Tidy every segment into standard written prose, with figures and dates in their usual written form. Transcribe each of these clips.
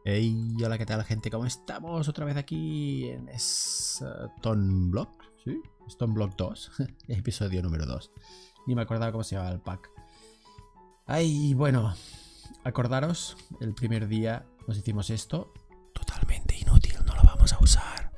Hey, hola, ¿qué tal, gente? ¿Cómo estamos? Otra vez aquí en Stone Block, ¿sí? Stone Block 2, episodio número 2. Ni me acordaba cómo se llamaba el pack. Ay, bueno, acordaros, el primer día nos hicimos esto. Totalmente inútil, no lo vamos a usar.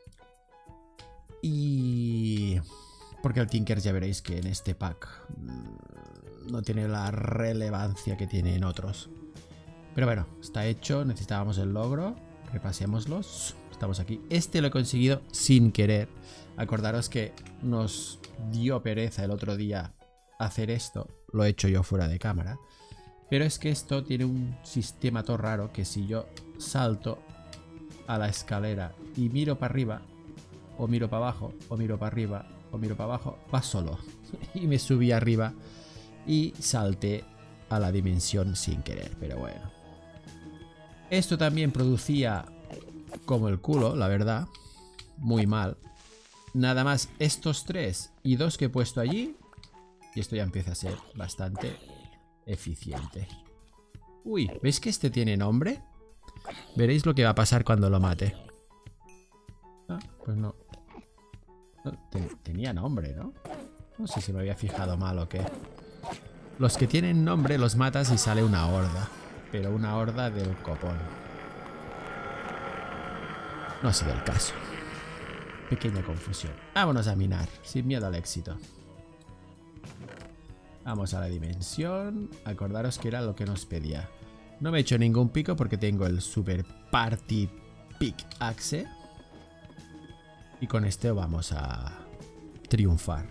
Y... porque el Tinker ya veréis que en este pack no tiene la relevancia que tiene en otros. Pero bueno, está hecho, necesitábamos el logro, repasémoslos, estamos aquí. Este lo he conseguido sin querer. Acordaros que nos dio pereza el otro día hacer esto, lo he hecho yo fuera de cámara. Pero es que esto tiene un sistema todo raro que si yo salto a la escalera y miro para arriba, o miro para abajo, o miro para arriba, o miro para abajo, va solo. Y me subí arriba y salté a la dimensión sin querer, pero bueno. Esto también producía como el culo, la verdad. Muy mal. Nada más estos 3 y 2 que he puesto allí. Y esto ya empieza a ser bastante eficiente. Uy, ¿veis que este tiene nombre? Veréis lo que va a pasar cuando lo mate. Ah, pues no. Tenía nombre, ¿no? No sé si me había fijado mal o qué. Los que tienen nombre los matas y sale una horda. Pero una horda del copón. No ha sido el caso. Pequeña confusión. Vámonos a minar, sin miedo al éxito. Vamos a la dimensión. Acordaros que era lo que nos pedía. No me he hecho ningún pico porque tengo el Super Party Pickaxe. Y con este vamos a triunfar.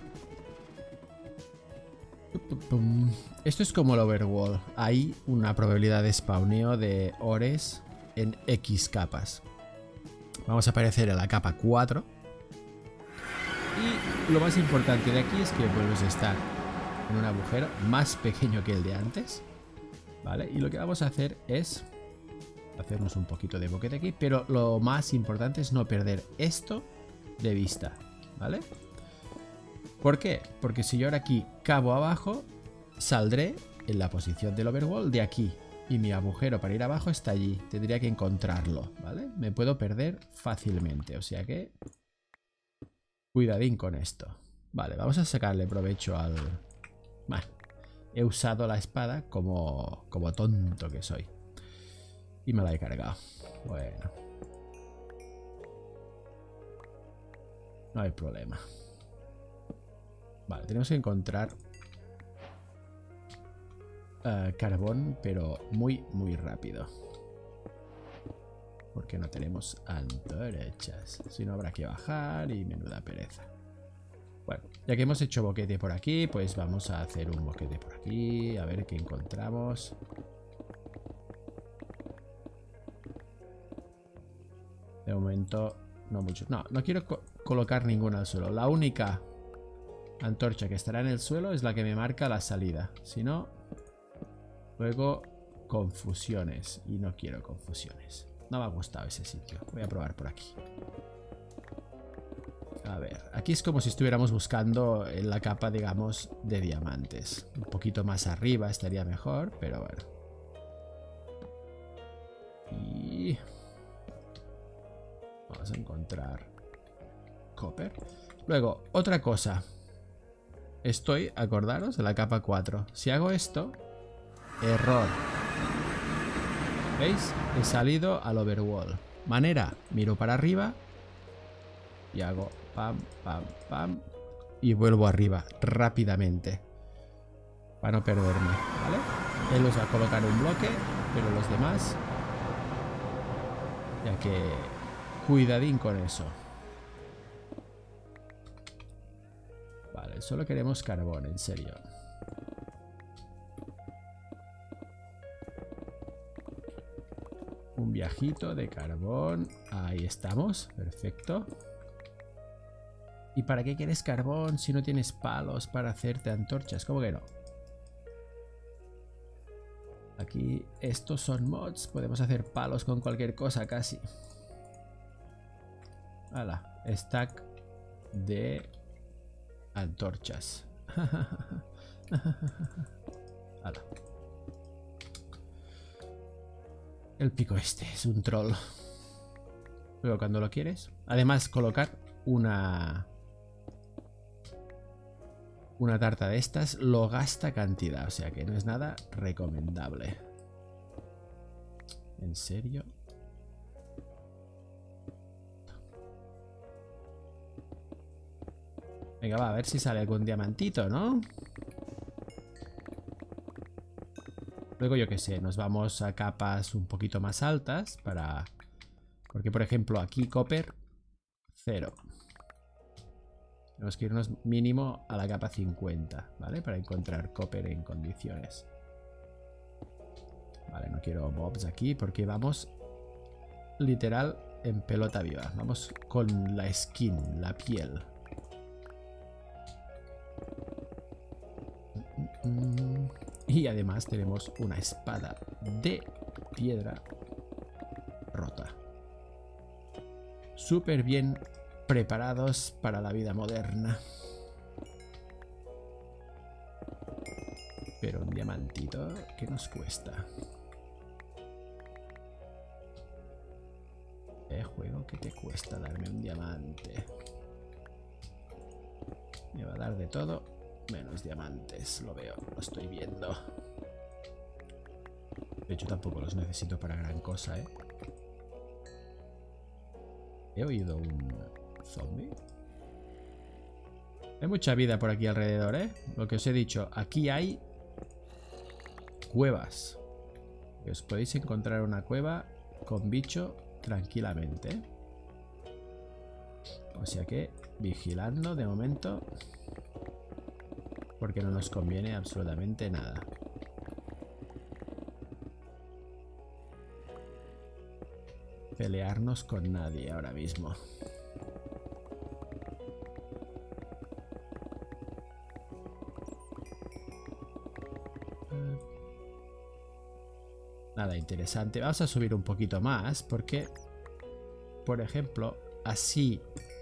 Esto es como el Overworld. Hay una probabilidad de spawneo de ores en X capas. Vamos a aparecer en la capa 4. Y lo más importante de aquí es que vuelves a estar en un agujero más pequeño que el de antes. ¿Vale? Y lo que vamos a hacer es hacernos un poquito de boquete aquí. Pero lo más importante es no perder esto de vista. ¿Vale? ¿Por qué? Porque si yo ahora aquí cavo abajo, saldré en la posición del overworld de aquí. Y mi agujero para ir abajo está allí. Tendría que encontrarlo, ¿vale? Me puedo perder fácilmente, o sea que... cuidadín con esto. Vale, vamos a sacarle provecho al... Bueno, he usado la espada como tonto que soy. Y me la he cargado. Bueno. No hay problema. Vale, tenemos que encontrar carbón, pero muy rápido. Porque no tenemos antorchas. Si no habrá que bajar y menuda pereza. Bueno, ya que hemos hecho boquete por aquí, pues vamos a hacer un boquete por aquí. A ver qué encontramos. De momento, no mucho. No, no quiero colocar ninguna al suelo. La única antorcha que estará en el suelo es la que me marca la salida. Si no, luego confusiones. Y no quiero confusiones. No me ha gustado ese sitio. Voy a probar por aquí. A ver, aquí es como si estuviéramos buscando en la capa, digamos, de diamantes. Un poquito más arriba estaría mejor, pero bueno. Y... vamos a encontrar copper. Luego, otra cosa. Estoy, acordaros, en la capa 4. Si hago esto, error. ¿Veis? He salido al overworld. Manera, miro para arriba y hago pam, pam, pam y vuelvo arriba rápidamente para no perderme, ¿vale? Él os va a colocar un bloque, pero los demás, ya que cuidadín con eso. Vale, solo queremos carbón, en serio. Un viajito de carbón. Ahí estamos, perfecto. ¿Y para qué quieres carbón si no tienes palos para hacerte antorchas? ¿Cómo que no? Aquí estos son mods. Podemos hacer palos con cualquier cosa casi. Hala, stack de antorchas. Hala. El pico este es un troll. Luego cuando lo quieres. Además, colocar una tarta de estas lo gasta cantidad. O sea que no es nada recomendable. ¿En serio? Venga, va, a ver si sale algún diamantito, ¿no? Luego, yo qué sé, nos vamos a capas un poquito más altas para... Porque, por ejemplo, aquí copper, 0. Tenemos que irnos mínimo a la capa 50, ¿vale? Para encontrar copper en condiciones. Vale, no quiero mobs aquí porque vamos literal en pelota viva. Vamos con la skin, la piel. Y además tenemos una espada de piedra rota. Súper bien preparados para la vida moderna. Pero un diamantito, ¿qué nos cuesta? Juego, ¿qué te cuesta darme un diamante? Me va a dar de todo, menos diamantes. Lo veo, lo estoy viendo. De hecho, tampoco los necesito para gran cosa, ¿eh? He oído un zombie. Hay mucha vida por aquí alrededor, ¿eh? Lo que os he dicho, aquí hay cuevas. Y os podéis encontrar una cueva con bicho tranquilamente. O sea que vigilando de momento, porque no nos conviene absolutamente nada. Pelearnos con nadie ahora mismo. Nada interesante. Vamos a subir un poquito más porque, por ejemplo, así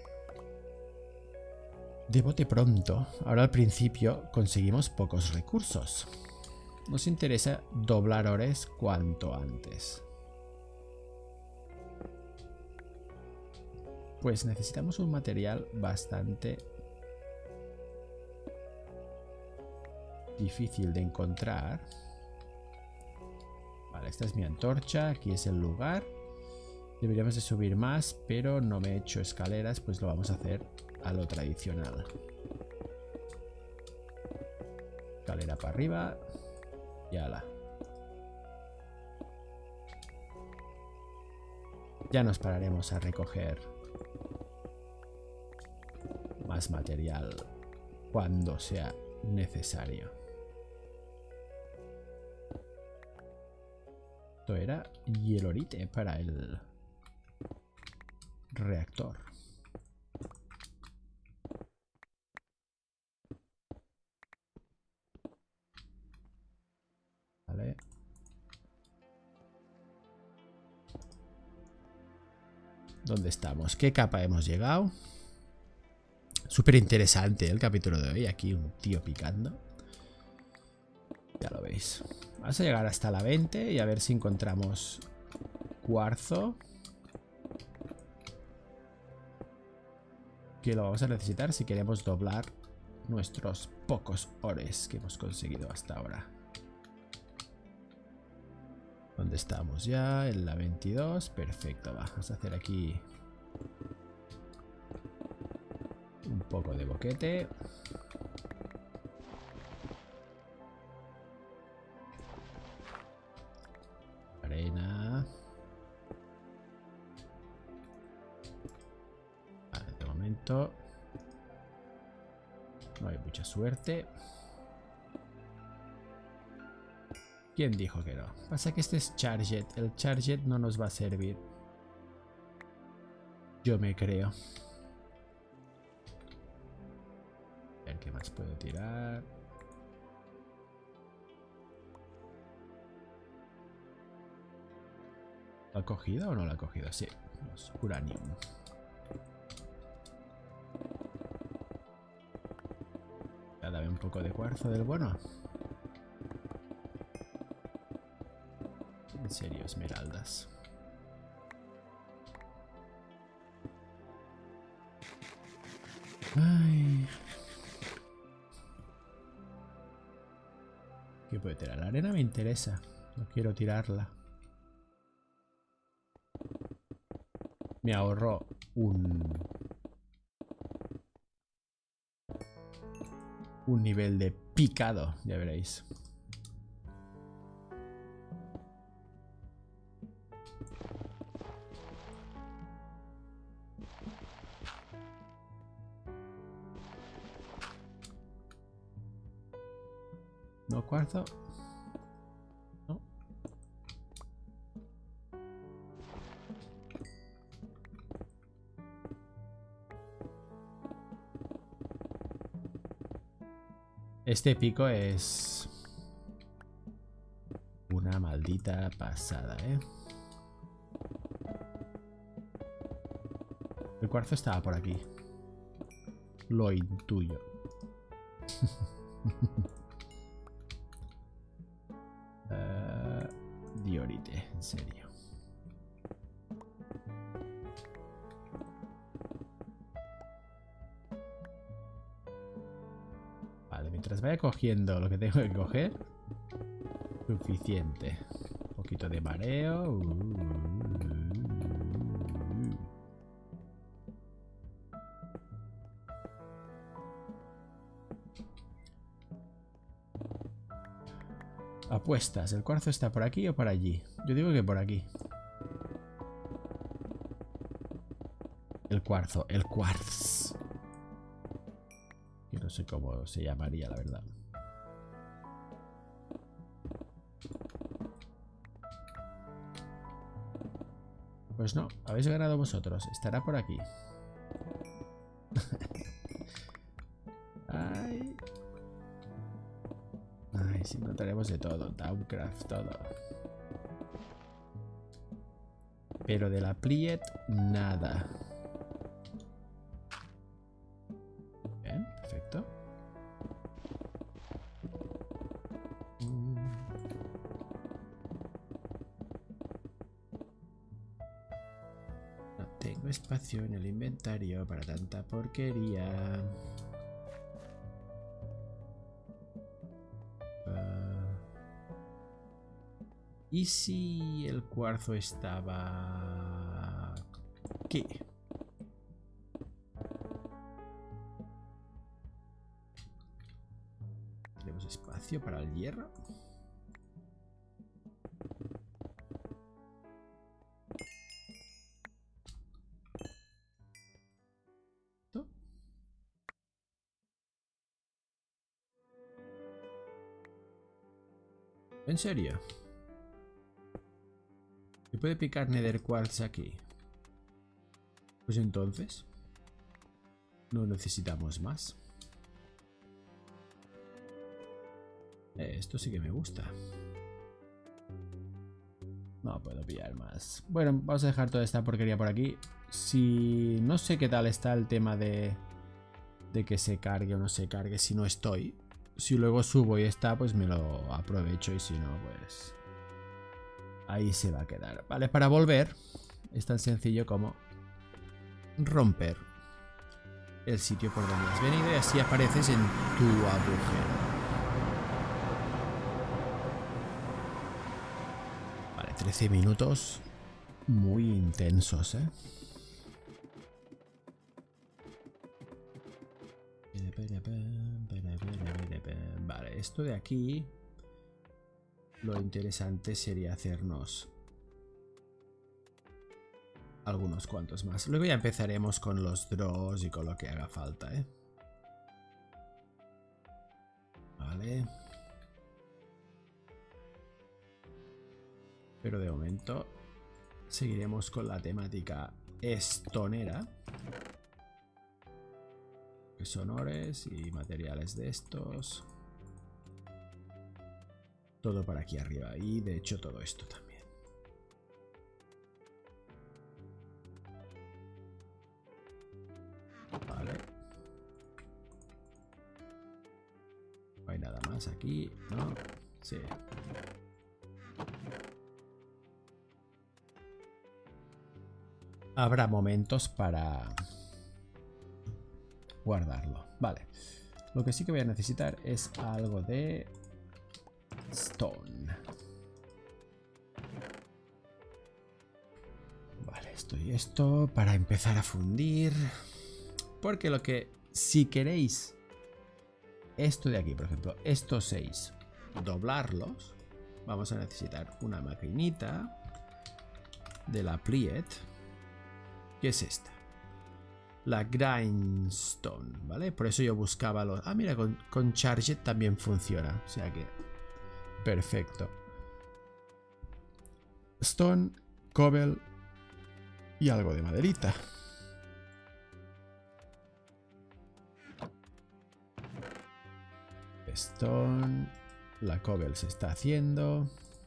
de bote pronto, ahora al principio conseguimos pocos recursos. Nos interesa doblar ores cuanto antes. Pues necesitamos un material bastante difícil de encontrar. Vale, esta es mi antorcha, aquí es el lugar. Deberíamos de subir más, pero no me he hecho escaleras, pues lo vamos a hacer a lo tradicional. Escalera para arriba y ala. Ya nos pararemos a recoger más material cuando sea necesario. Esto era hielorite para el reactor. Vale. ¿Dónde estamos? ¿Qué capa hemos llegado? Súper interesante el capítulo de hoy. Aquí un tío picando. Ya lo veis. Vamos a llegar hasta la 20 y a ver si encontramos cuarzo. Que lo vamos a necesitar si queremos doblar nuestros pocos ores que hemos conseguido hasta ahora. ¿Dónde estamos ya? En la 22. Perfecto, vamos a hacer aquí un poco de boquete. Arena. Vale, de momento no hay mucha suerte. ¿Quién dijo que no? Pasa que este es Charget. El Charget no nos va a servir. Yo me creo. A ver qué más puedo tirar. ¿Lo ha cogido o no lo ha cogido? Sí. Los uranium. Ya, dame un poco de cuarzo del bueno. serio, esmeraldas. Ay. ¿Qué puede tirar? La arena me interesa. No quiero tirarla. Me ahorro un nivel de picado, ya veréis. ¿No cuarzo? ¿No? Este pico es una maldita pasada, ¿eh? El cuarzo estaba por aquí. Lo intuyo. Diorite, en serio. Vale, mientras vaya cogiendo lo que tengo que coger, suficiente. Un poquito de mareo. Apuestas, ¿el cuarzo está por aquí o por allí? Yo digo que por aquí. El cuarzo, el quartz. Que no sé cómo se llamaría, la verdad. Pues no, habéis ganado vosotros. Estará por aquí. Ay. Ay, sí, notaremos de todo. Downcraft, todo. Pero de la Pliet, nada. Bien, perfecto. No tengo espacio en el inventario para tanta porquería. ¿Y si el cuarzo estaba... ¿Qué? ¿Tenemos espacio para el hierro? ¿No? ¿En serio? ¿Se puede picar Nether Quartz aquí? Pues entonces no necesitamos más. Esto sí que me gusta. No puedo pillar más. Bueno, vamos a dejar toda esta porquería por aquí. Si no sé qué tal está el tema de que se cargue o no se cargue si no estoy. Si luego subo y está, pues me lo aprovecho, y si no, pues ahí se va a quedar. Vale, para volver es tan sencillo como romper el sitio por donde has venido y así apareces en tu agujero. Vale, 13 minutos muy intensos, ¿eh? Vale, esto de aquí, lo interesante sería hacernos algunos cuantos más. Luego ya empezaremos con los draws y con lo que haga falta, ¿eh? Vale. Pero de momento seguiremos con la temática estonera. Que son ores y materiales de estos. Todo para aquí arriba. Y de hecho todo esto también. Vale. No hay nada más aquí, ¿no? Sí. habrá momentos para guardarlo. Vale. Lo que sí que voy a necesitar es algo de stone. Vale, esto y esto para empezar a fundir. Porque lo que, si queréis esto de aquí, por ejemplo, estos 6, doblarlos, vamos a necesitar una maquinita de la Pliet, que es esta, la Grindstone, ¿vale? Por eso yo buscaba los... Ah, mira, con Charget también funciona, o sea que perfecto. Stone, cobble y algo de maderita. Stone, la cobble se está haciendo.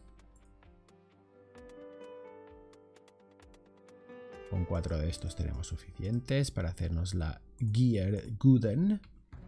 Con 4 de estos tenemos suficientes para hacernos la Gear Gooden.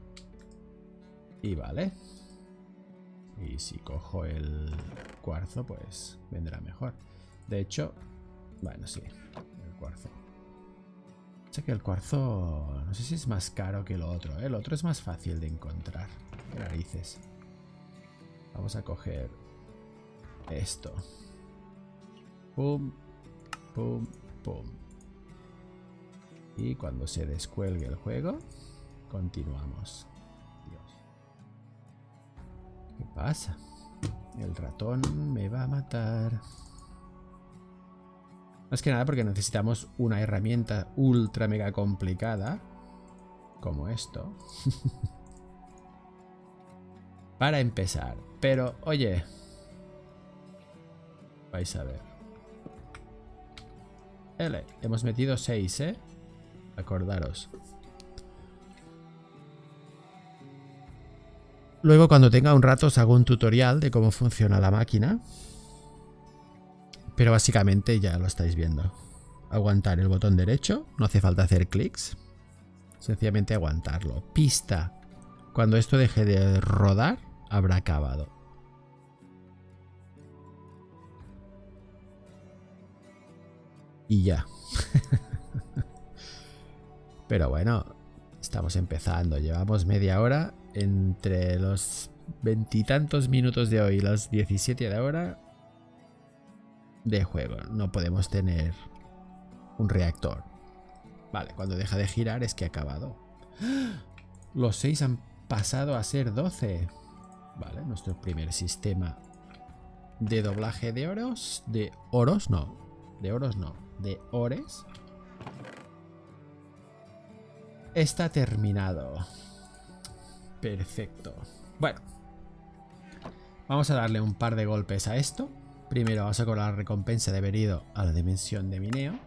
Y vale. Y si cojo el cuarzo, pues vendrá mejor. De hecho, bueno, sí, el cuarzo. Sé que el cuarzo, no sé si es más caro que lo otro, ¿eh? El otro es más fácil de encontrar. Qué narices. Vamos a coger esto. Pum, pum, pum. Y cuando se descuelgue el juego, continuamos. Dios. ¿Qué pasa? El ratón me va a matar. Más que nada porque necesitamos una herramienta ultra mega complicada, como esto, para empezar. Pero, oye, vais a ver. Hemos metido 6, ¿eh? Acordaros. Luego, cuando tenga un rato, os hago un tutorial de cómo funciona la máquina. Pero básicamente ya lo estáis viendo. Aguantar el botón derecho. No hace falta hacer clics. Sencillamente aguantarlo. Pista. Cuando esto deje de rodar, habrá acabado. Y ya. Pero bueno, estamos empezando. Llevamos media hora. Entre los 20 y tantos minutos de hoy y los 17 de ahora de juego. No podemos tener un reactor. Vale, cuando deja de girar es que ha acabado. Los 6 han pasado a ser 12. Vale, nuestro primer sistema de doblaje de oros. De oros, no. De oros, no. De ores. Está terminado. Perfecto. Bueno. Vamos a darle un par de golpes a esto. Primero vamos a cobrar la recompensa de haber ido a la dimensión de mineo.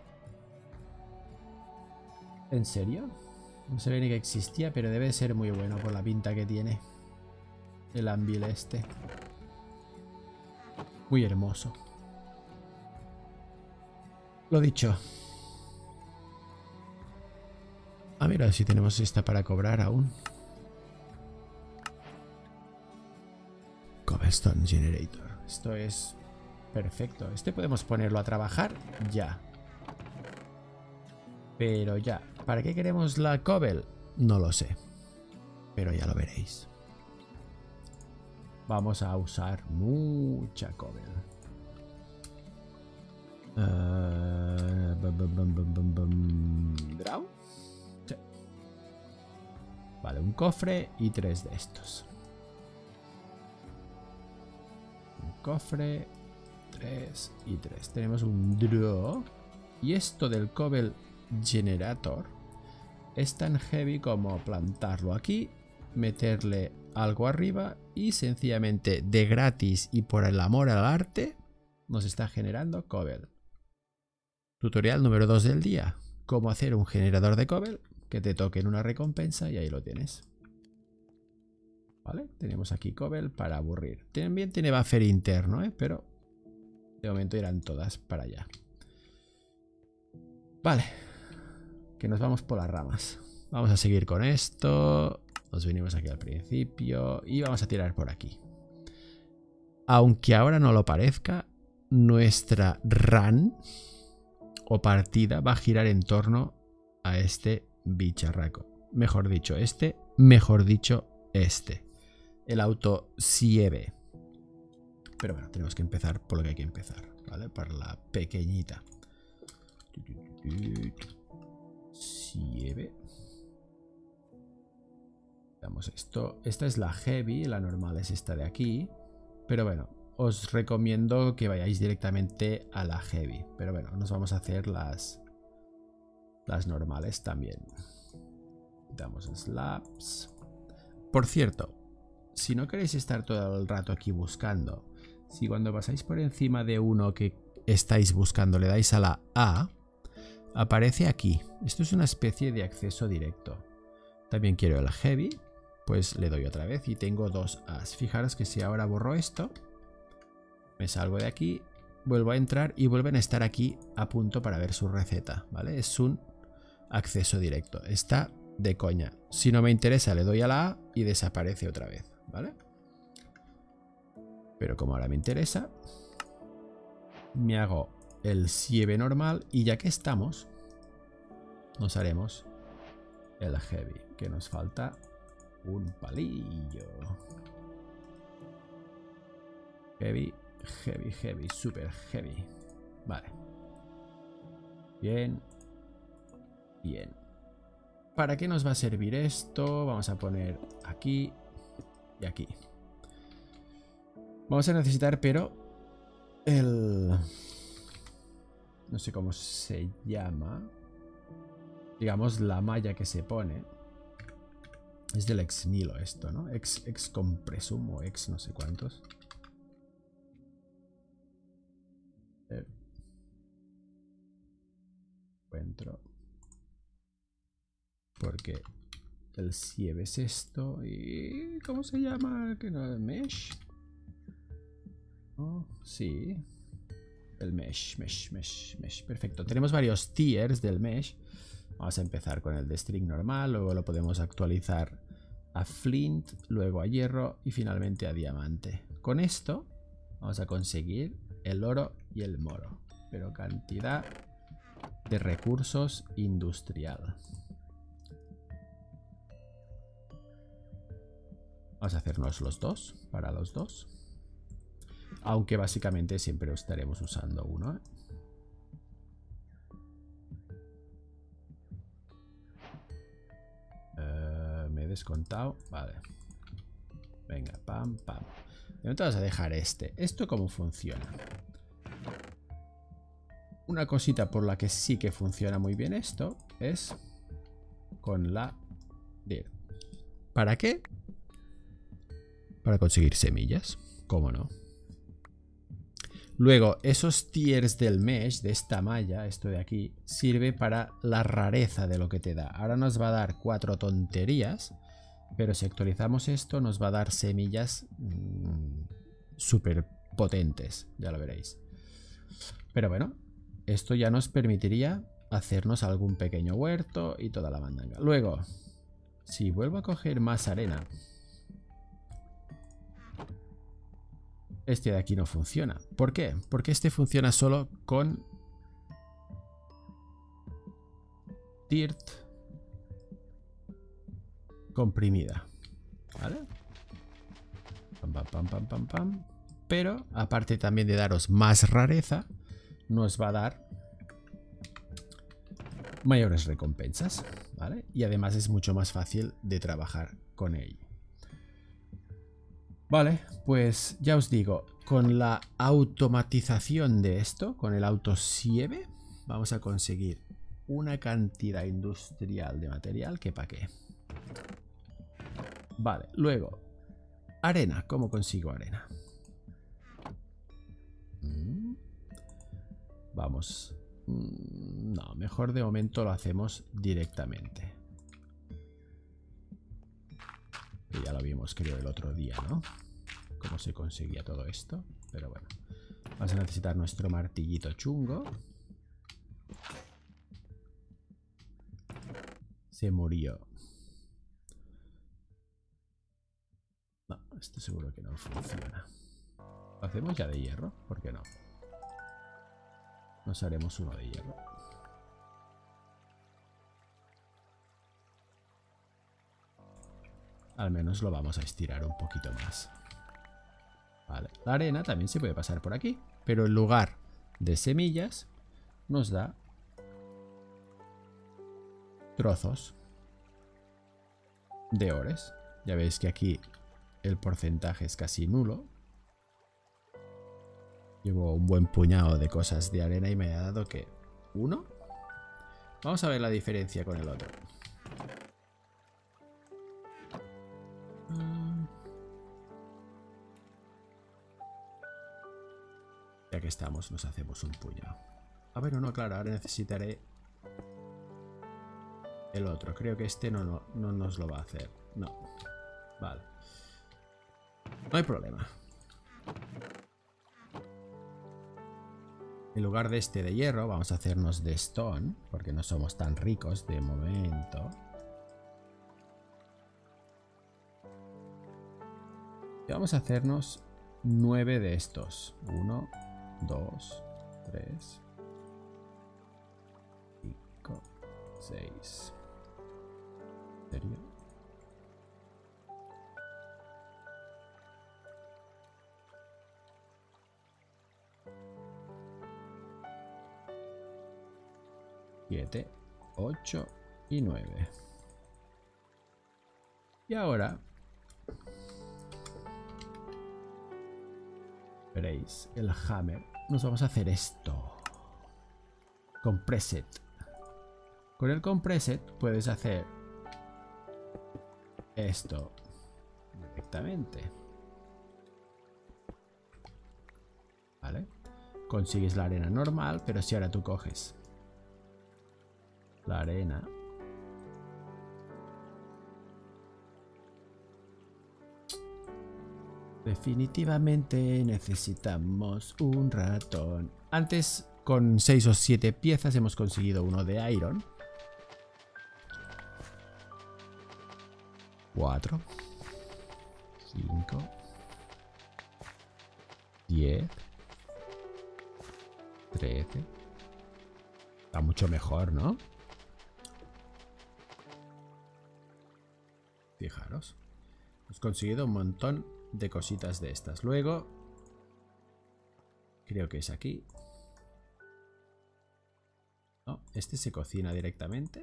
¿En serio? No sabía ni que existía, pero debe ser muy bueno por la pinta que tiene. El anvil este. Muy hermoso. Lo dicho. Ah, mira, si tenemos esta para cobrar aún. Cobblestone Generator. Esto es perfecto. Este podemos ponerlo a trabajar ya. Pero ya. ¿Para qué queremos la cobble? No lo sé. Pero ya lo veréis. Vamos a usar mucha cobble. ¿Draw? Sí. Vale, un cofre y 3 de estos. Un cofre, 3 y 3. Tenemos un draw. Y esto del cobble generator es tan heavy como plantarlo aquí, meterle algo arriba y sencillamente de gratis y por el amor al arte nos está generando cobble. Tutorial número 2 del día. Cómo hacer un generador de cobble que te toque en una recompensa y ahí lo tienes. Vale, tenemos aquí cobble para aburrir. También tiene buffer interno, pero de momento irán todas para allá. Vale, que nos vamos por las ramas. Vamos a seguir con esto. Nos venimos aquí al principio y vamos a tirar por aquí. Aunque ahora no lo parezca, nuestra run o partida va a girar en torno a este bicharraco. Mejor dicho, el auto sieve. Pero bueno, tenemos que empezar por lo que hay que empezar, ¿vale? Por la pequeñita. Sieve. Damos esto. Esta es la heavy, la normal es esta de aquí. Pero bueno, os recomiendo que vayáis directamente a la heavy. Pero bueno, nos vamos a hacer las normales también. Damos slabs. Por cierto, si no queréis estar todo el rato aquí buscando, si cuando pasáis por encima de uno que estáis buscando le dais a la A, aparece aquí. Esto es una especie de acceso directo. También quiero el heavy, pues le doy otra vez y tengo dos A's. Fijaros que si ahora borro esto, me salgo de aquí, vuelvo a entrar y vuelven a estar aquí a punto para ver su receta, ¿vale? Es un acceso directo. Está de coña. Si no me interesa le doy a la A y desaparece otra vez, ¿vale? Pero como ahora me interesa, me hago el sieve normal y ya que estamos, nos haremos el heavy, que nos falta un palillo. Heavy, heavy, heavy, super heavy. Vale. Bien. Bien. ¿Para qué nos va a servir esto? Vamos a poner aquí y aquí. Vamos a necesitar, pero no sé cómo se llama. Digamos, la malla que se pone. Es del ex Nilo esto, ¿no? Ex compresum o ex no sé cuántos. Encuentro. Porque el sieve es esto. ¿Y cómo se llama? ¿Que no es mesh? Oh, sí. El mesh. Perfecto. Tenemos varios tiers del mesh. Vamos a empezar con el de string normal. Luego lo podemos actualizar a flint. Luego a hierro. Y finalmente a diamante. Con esto vamos a conseguir el oro y el moro. Pero cantidad de recursos industrial. Vamos a hacernos los dos. Para los dos. Aunque básicamente siempre estaremos usando uno, ¿eh? Me he descontado. Vale. Venga, pam, pam. De momento vamos a dejar este. ¿Esto cómo funciona? Una cosita por la que sí que funciona muy bien esto es con la DIR. ¿Para qué? Para conseguir semillas. ¿Cómo no? Luego, esos tiers del mesh, de esta malla, esto de aquí, sirve para la rareza de lo que te da. Ahora nos va a dar 4 tonterías, pero si actualizamos esto nos va a dar semillas súper potentes, ya lo veréis. Pero bueno, esto ya nos permitiría hacernos algún pequeño huerto y toda la mandanga. Luego, si vuelvo a coger más arena... Este de aquí no funciona. ¿Por qué? Porque este funciona solo con dirt comprimida. ¿Vale? Pam, pam, pam, pam, pam, pam. Pero, aparte también de daros más rareza, nos va a dar mayores recompensas. ¿Vale? Y además es mucho más fácil de trabajar con ello. Vale, pues ya os digo, con la automatización de esto, con el autosieve, vamos a conseguir una cantidad industrial de material que pa' qué. Vale, luego, arena. ¿Cómo consigo arena? Vamos. No, mejor de momento lo hacemos directamente. Que ya lo vimos, creo, el otro día, ¿no? Cómo se conseguía todo esto. Pero bueno. Vamos a necesitar nuestro martillito chungo. Se murió. No, esto seguro que no funciona. Lo hacemos ya de hierro, ¿por qué no? Nos haremos uno de hierro. al menos lo vamos a estirar un poquito más. Vale, la arena también se puede pasar por aquí, pero en lugar de semillas nos da trozos de ores. Ya veis que aquí el porcentaje es casi nulo. Llevo un buen puñado de cosas de arena y me ha dado que uno. Vamos a ver la diferencia con el otro. Ya que estamos, nos hacemos un puñado. A ver, no, claro, ahora necesitaré el otro. Creo que este no nos lo va a hacer. No. Vale. No hay problema. En lugar de este de hierro, vamos a hacernos de stone, porque no somos tan ricos de momento. Y vamos a hacernos 9 de estos. 1, 2, 3, 5, 6. ¿En serio? Siete, 8 y 9. Y ahora veréis el hammer. Nos vamos a hacer esto. Compreset. Con el compreset puedes hacer esto directamente. ¿Vale? Consigues la arena normal, pero si ahora tú coges la arena, definitivamente necesitamos un ratón. Antes, con 6 o 7 piezas hemos conseguido uno de iron. 4, 5, 10, 13. Está mucho mejor, ¿no? Fijaros. Hemos conseguido un montón de cositas de estas. Luego, creo que es aquí. No, este se cocina directamente.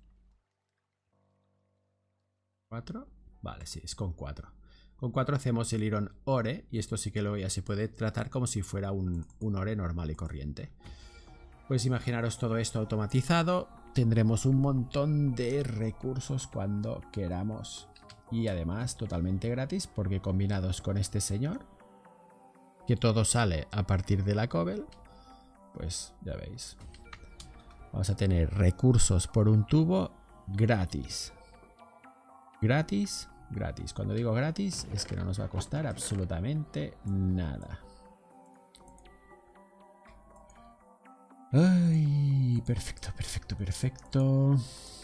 4. Vale, sí, es con 4. Con 4 hacemos el iron ore. Y esto sí que luego ya se puede tratar como si fuera un ore normal y corriente. Pues imaginaros todo esto automatizado. Tendremos un montón de recursos cuando queramos. Y además totalmente gratis, porque combinados con este señor, que todo sale a partir de la cobble, pues ya veis. Vamos a tener recursos por un tubo gratis. Gratis, gratis. Cuando digo gratis es que no nos va a costar absolutamente nada. Ay, perfecto, perfecto, perfecto.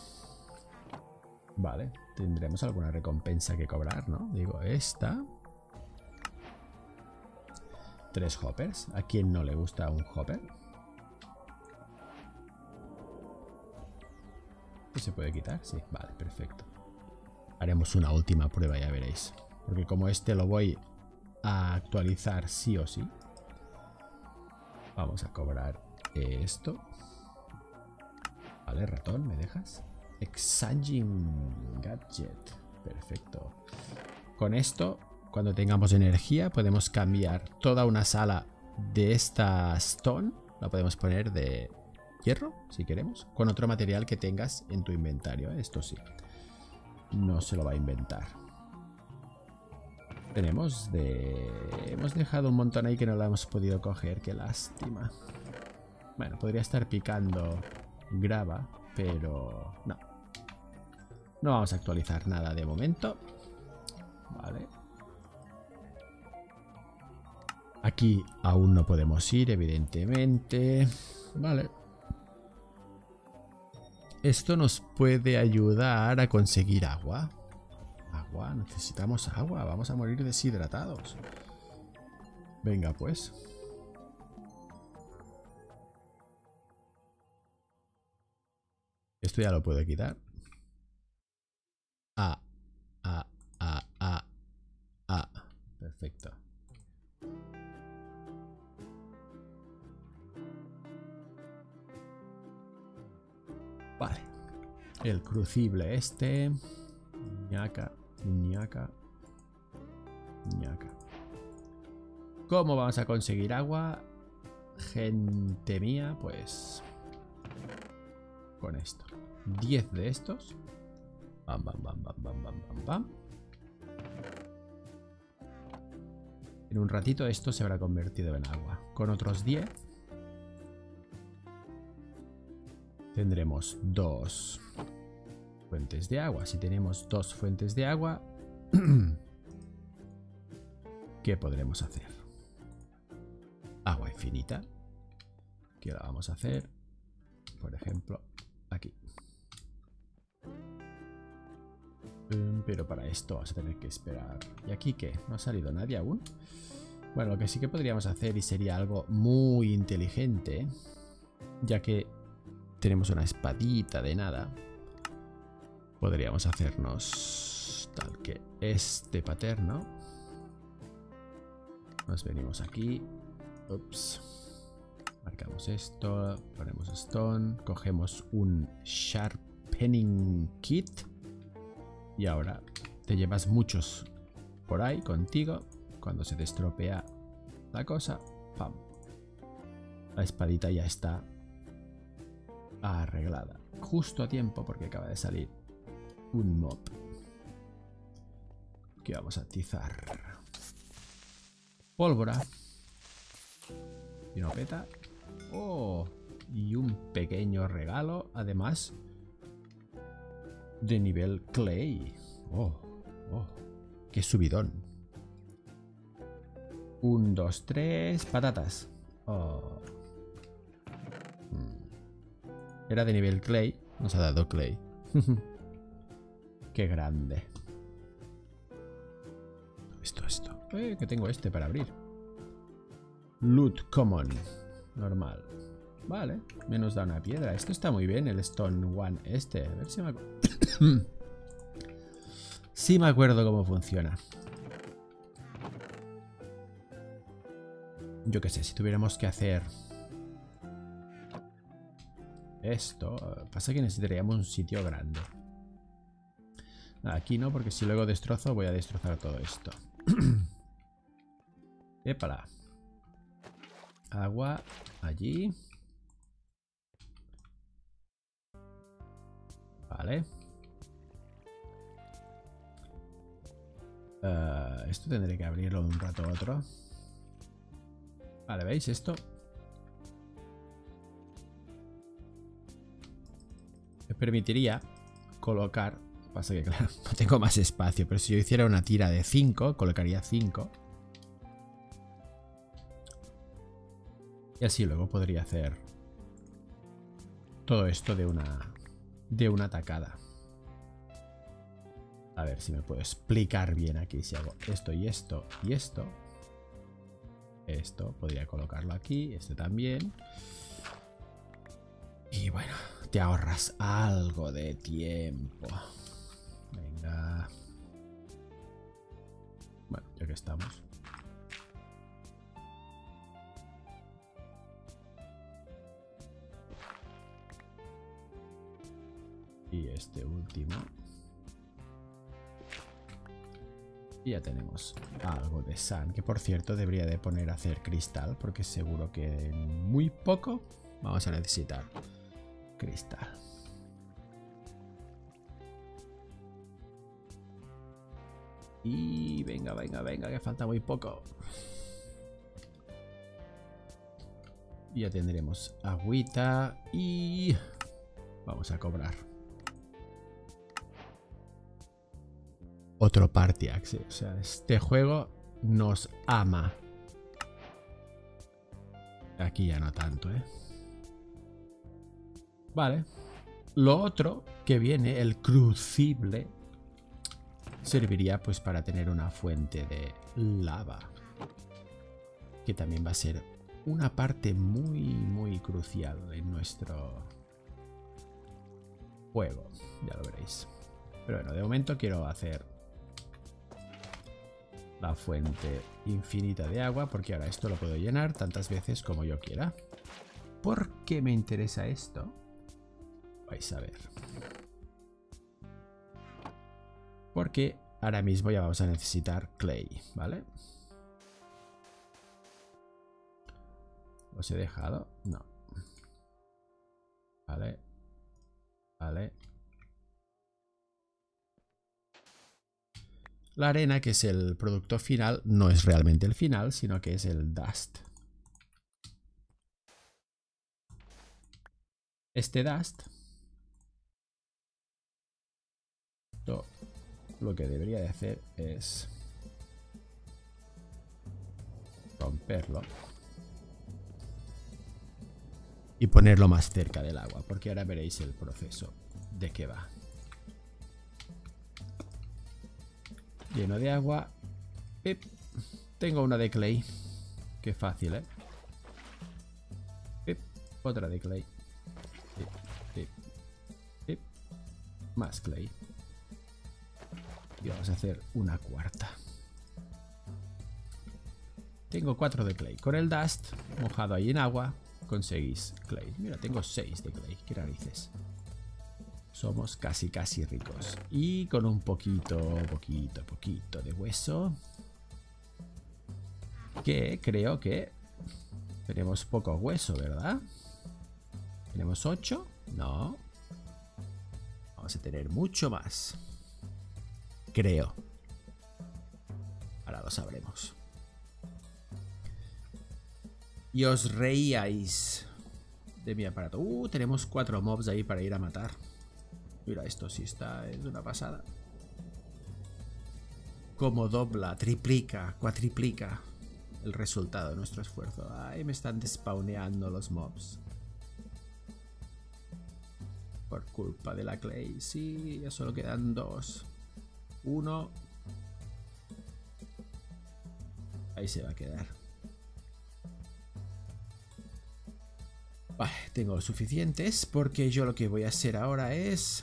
Vale, tendremos alguna recompensa que cobrar, ¿no? Digo, esta. 3 hoppers. ¿A quién no le gusta un hopper? ¿Esto se puede quitar? Sí, vale, perfecto. Haremos una última prueba, ya veréis. Porque como este lo voy a actualizar sí o sí, vamos a cobrar esto. Vale, ratón, ¿me dejas? Exchanging Gadget. Perfecto. Con esto, cuando tengamos energía, podemos cambiar toda una sala de esta stone. La podemos poner de hierro, si queremos, con otro material que tengas en tu inventario. Esto sí, no se lo va a inventar. Hemos dejado un montón ahí que no lo hemos podido coger. Qué lástima. Bueno, podría estar picando grava, pero no. No vamos a actualizar nada de momento. Vale. Aquí aún no podemos ir, evidentemente. Vale. Esto nos puede ayudar a conseguir agua. Agua, necesitamos agua. Vamos a morir deshidratados. Venga, pues. Esto ya lo puedo quitar. Perfecto. Vale. El crucible este. ñaca, ñaca, ñaca. ¿Cómo vamos a conseguir agua? Gente mía, pues... con esto. 10 de estos. Bam, bam, bam, bam, bam, bam, bam, bam. En un ratito esto se habrá convertido en agua. Con otros 10 tendremos 2 fuentes de agua. Si tenemos 2 fuentes de agua, ¿qué podremos hacer? Agua infinita. ¿Qué la vamos a hacer? Por ejemplo, aquí. Pero para esto vamos a tener que esperar. ¿Y aquí qué? ¿No ha salido nadie aún? Bueno, lo que sí que podríamos hacer, y sería algo muy inteligente, ya que tenemos una espadita de nada, podríamos hacernos tal que este paterno. Nos venimos aquí. Ups. Marcamos esto. Ponemos stone. Cogemos un sharpening kit. Y ahora te llevas muchos por ahí contigo. Cuando se te estropea la cosa, ¡pam! La espadita ya está arreglada. Justo a tiempo porque acaba de salir un mob que vamos a atizar. Pólvora. Y una peta. ¡Oh! Y un pequeño regalo, además de nivel clay. ¡Oh! ¡Oh! ¡Qué subidón! 1, 2, 3. Patatas. Oh. Era de nivel clay. Nos ha dado clay. Qué grande. Esto. Que tengo este para abrir. Loot common. Normal. Vale. Menos da una piedra. Esto está muy bien, el Stone One este. A ver si me acuerdo. Sí me acuerdo cómo funciona. Yo qué sé, si tuviéramos que hacer esto, pasa que necesitaríamos un sitio grande. Aquí no, porque si luego destrozo voy a destrozar todo esto. Épala. Agua allí. Vale. Esto tendré que abrirlo un rato a otro. Vale, ¿veis esto? Me permitiría colocar... Pasa que, claro, no tengo más espacio. Pero si yo hiciera una tira de 5, colocaría 5. Y así luego podría hacer todo esto de una tacada. A ver si me puedo explicar bien aquí. Si hago esto y esto y esto. Esto podría colocarlo aquí. Este también. Y bueno, te ahorras algo de tiempo. Venga. Bueno, ya que estamos. Y este último. Y ya tenemos algo de sand, que por cierto debería de poner a hacer cristal, porque seguro que en muy poco vamos a necesitar cristal. Y venga, que falta muy poco. Y ya tendremos agüita y vamos a cobrar. Otro party access. O sea, este juego nos ama. Aquí ya no tanto, ¿eh? Vale. Lo otro que viene, el crucible, serviría pues para tener una fuente de lava. Que también va a ser una parte muy crucial en nuestro juego. Ya lo veréis. Pero bueno, de momento quiero hacer la fuente infinita de agua, porque ahora esto lo puedo llenar tantas veces como yo quiera. ¿Por qué me interesa esto? Vais a ver. Porque ahora mismo ya vamos a necesitar clay, ¿vale? ¿Os he dejado? No. Vale. Vale. La arena, que es el producto final, no es realmente el final, sino que es el dust. Este dust, lo que debería de hacer es romperlo y ponerlo más cerca del agua, porque ahora veréis el proceso de qué va. Lleno de agua. Pip. Tengo una de clay. Qué fácil, ¿eh? Pip. Otra de clay. Pip, pip, pip. Más clay. Y vamos a hacer una cuarta. Tengo 4 de clay. Con el dust mojado ahí en agua conseguís clay. Mira, tengo 6 de clay. Qué narices. Somos casi ricos. Y con un poquito de hueso. Que creo que tenemos poco hueso, ¿verdad? ¿Tenemos 8? No. Vamos a tener mucho más. Creo. Ahora lo sabremos. Y os reíais de mi aparato. Tenemos 4 mobs ahí para ir a matar. Mira, esto sí está, es una pasada. Como dobla, triplica, cuatriplica el resultado de nuestro esfuerzo. Ay, me están despawneando los mobs. Por culpa de la clay. Sí, ya solo quedan 2. 1. Ahí se va a quedar. Vale, tengo suficientes porque yo lo que voy a hacer ahora es...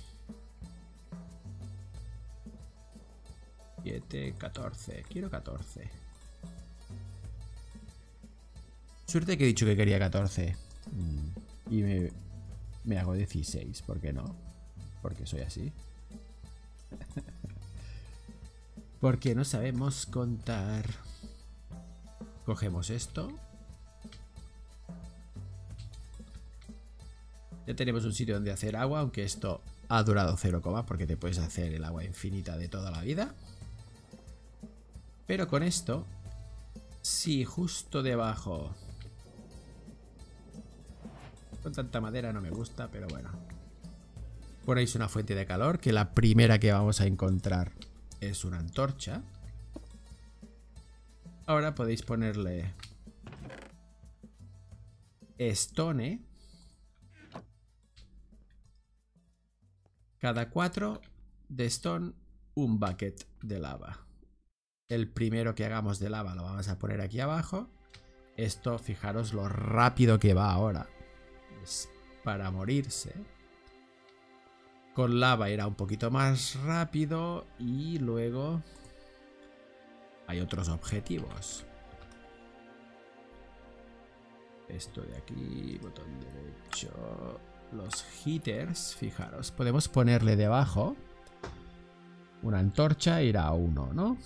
7, 14. Quiero 14. Suerte que he dicho que quería 14. Y me hago 16. ¿Por qué no? Porque soy así. Porque no sabemos contar. Cogemos esto. Ya tenemos un sitio donde hacer agua, aunque esto ha durado 0, porque te puedes hacer el agua infinita de toda la vida. Pero con esto, sí, justo debajo. Con tanta madera no me gusta, pero bueno. Ponéis una fuente de calor, que la primera que vamos a encontrar es una antorcha. Ahora podéis ponerle stone. Cada 4 de stone, un bucket de lava. El primero que hagamos de lava lo vamos a poner aquí abajo. Esto, fijaros lo rápido que va ahora. Es para morirse. Con lava irá un poquito más rápido. Y luego hay otros objetivos. Esto de aquí, botón derecho. Los heaters, fijaros. Podemos ponerle debajo una antorcha, irá a 1, ¿no?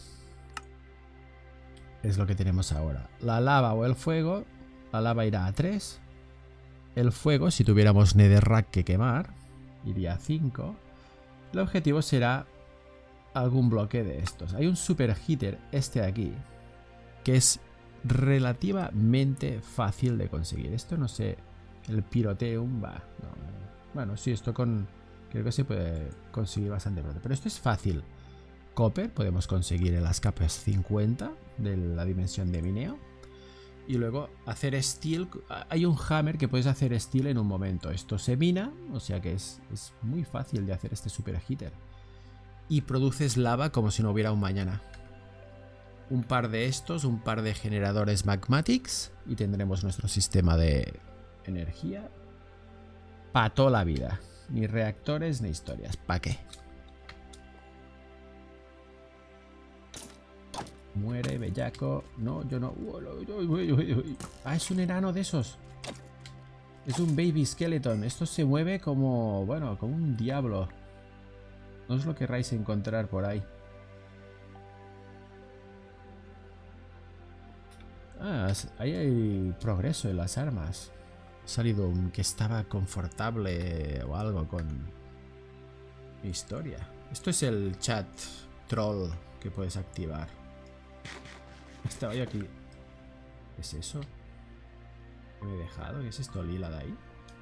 Es lo que tenemos ahora. La lava o el fuego. La lava irá a 3. El fuego, si tuviéramos netherrack que quemar, iría a 5. El objetivo será algún bloque de estos. Hay un super heater, este de aquí, que es relativamente fácil de conseguir. Esto no sé, el Pyrotheum va. No. Bueno, sí, esto creo que se puede conseguir bastante pronto. Pero esto es fácil. Copper podemos conseguir en las capas 50 de la dimensión de mineo. Y luego hacer steel. Hay un hammer que puedes hacer steel en un momento. Esto se mina, o sea que es muy fácil de hacer este super heater. Y produces lava como si no hubiera un mañana. Un par de estos, un par de generadores magmatics y tendremos nuestro sistema de energía para toda la vida. Ni reactores ni historias. ¿Para qué? Muere, bellaco. No, yo no. Ah, es un enano de esos. Es un baby skeleton. Esto se mueve como... Bueno, como un diablo. No os lo querráis encontrar por ahí. Ah, ahí hay progreso en las armas. Ha salido un que estaba confortable o algo con mi historia. Esto es el chat troll que puedes activar. Estaba yo aquí. ¿Qué es eso? ¿Qué me he dejado? ¿Qué es esto lila de ahí?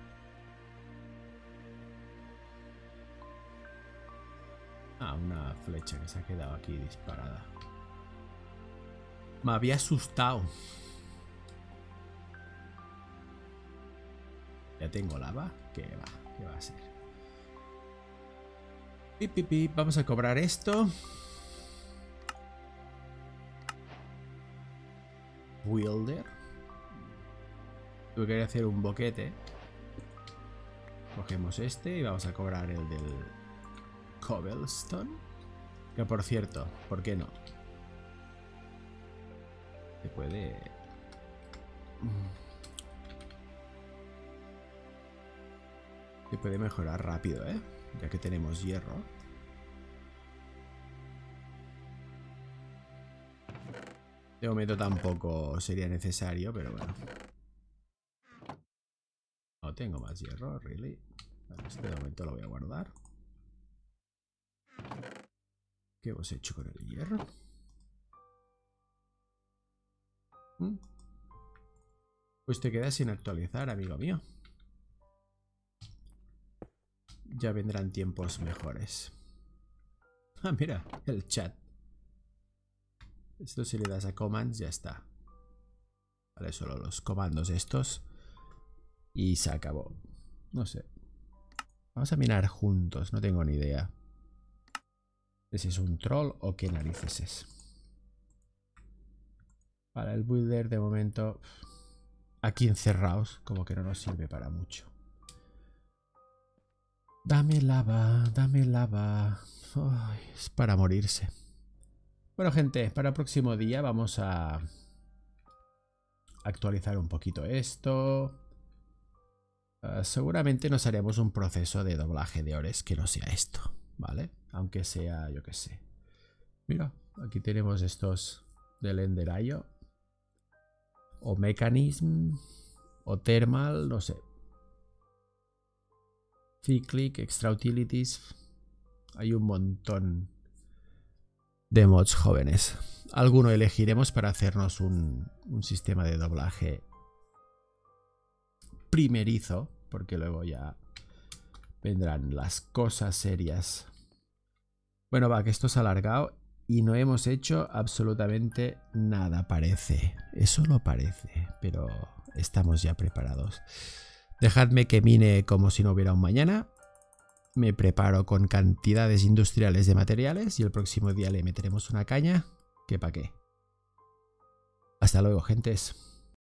Ah, una flecha que se ha quedado aquí disparada. Me había asustado. ¿Ya tengo lava? ¿Qué va? ¿Qué va a ser? Pip, pip, pip. Vamos a cobrar esto. Wielder. Tuve que hacer un boquete. Cogemos este y vamos a cobrar el del Cobblestone. Que por cierto, ¿por qué no? Se puede... Se puede mejorar rápido, ¿eh? Ya que tenemos hierro. De momento tampoco sería necesario, pero bueno. No tengo más hierro, really. Vale, este de momento lo voy a guardar. ¿Qué hemos hecho con el hierro? Pues te quedas sin actualizar, amigo mío. Ya vendrán tiempos mejores. Ah, mira, el chat. Esto si le das a commands ya está. Vale, solo los comandos estos. Y se acabó. No sé. Vamos a mirar juntos, no tengo ni idea. Si es un troll o qué narices es. Para el builder de momento... Aquí encerrados, como que no nos sirve para mucho. Dame lava, dame lava. Ay, es para morirse. Bueno, gente, para el próximo día vamos a actualizar un poquito esto. Seguramente nos haremos un proceso de doblaje de ores que no sea esto, ¿vale? Aunque sea, yo qué sé. Mira, aquí tenemos estos del Ender-IO. O Mechanism. O Thermal, no sé. Cyclic, Extra Utilities. Hay un montón de mods jóvenes. Alguno elegiremos para hacernos un sistema de doblaje primerizo, porque luego ya vendrán las cosas serias. Bueno, va, que esto se ha alargado y no hemos hecho absolutamente nada, parece. Eso no parece, pero estamos ya preparados. Dejadme que mine como si no hubiera un mañana. Me preparo con cantidades industriales de materiales y el próximo día le meteremos una caña. ¿Qué pa' qué? Hasta luego, gentes.